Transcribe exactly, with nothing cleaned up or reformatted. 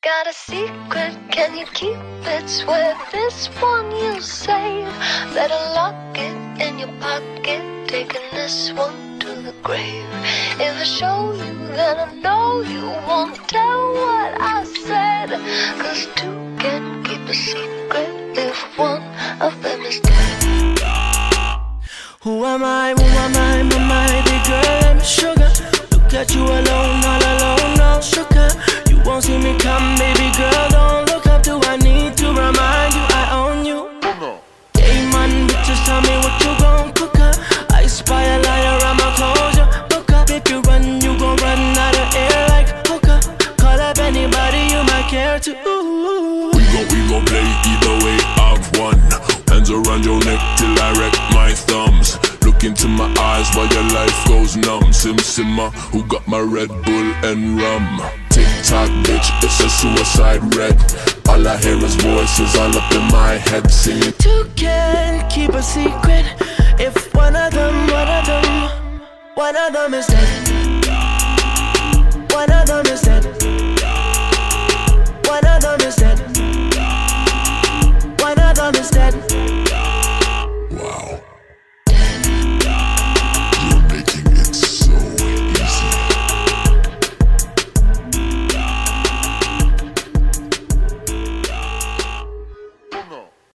Got a secret, can you keep it? Swear this one you save. Better lock it in your pocket, taking this one to the grave. If I show you, then I know you won't tell what I said. Cause two can keep a secret if one of them is dead. Who am I, who am I, my mighty girl, I'm sugar. Look at you alone, all alone, no sugar. You won't see me come, baby girl, don't look up. Do I need to remind you I own you? Hey man, bitches, tell me what you gon' cook up. I spy a liar, I'ma close your book up. If you run, you gon' run out of air like hooker. Call up anybody you might care to. We gon' we gon' play either way, I've won. Hands around your neck till I wreck my thumbs. Look into my eyes while your life goes numb. Sim Simma, who got my Red Bull and rum? Tick tock, bitch, it's a suicide red. All I hear is voices all up in my head singing. Two can keep a secret if one of them, one of them, one of them is dead.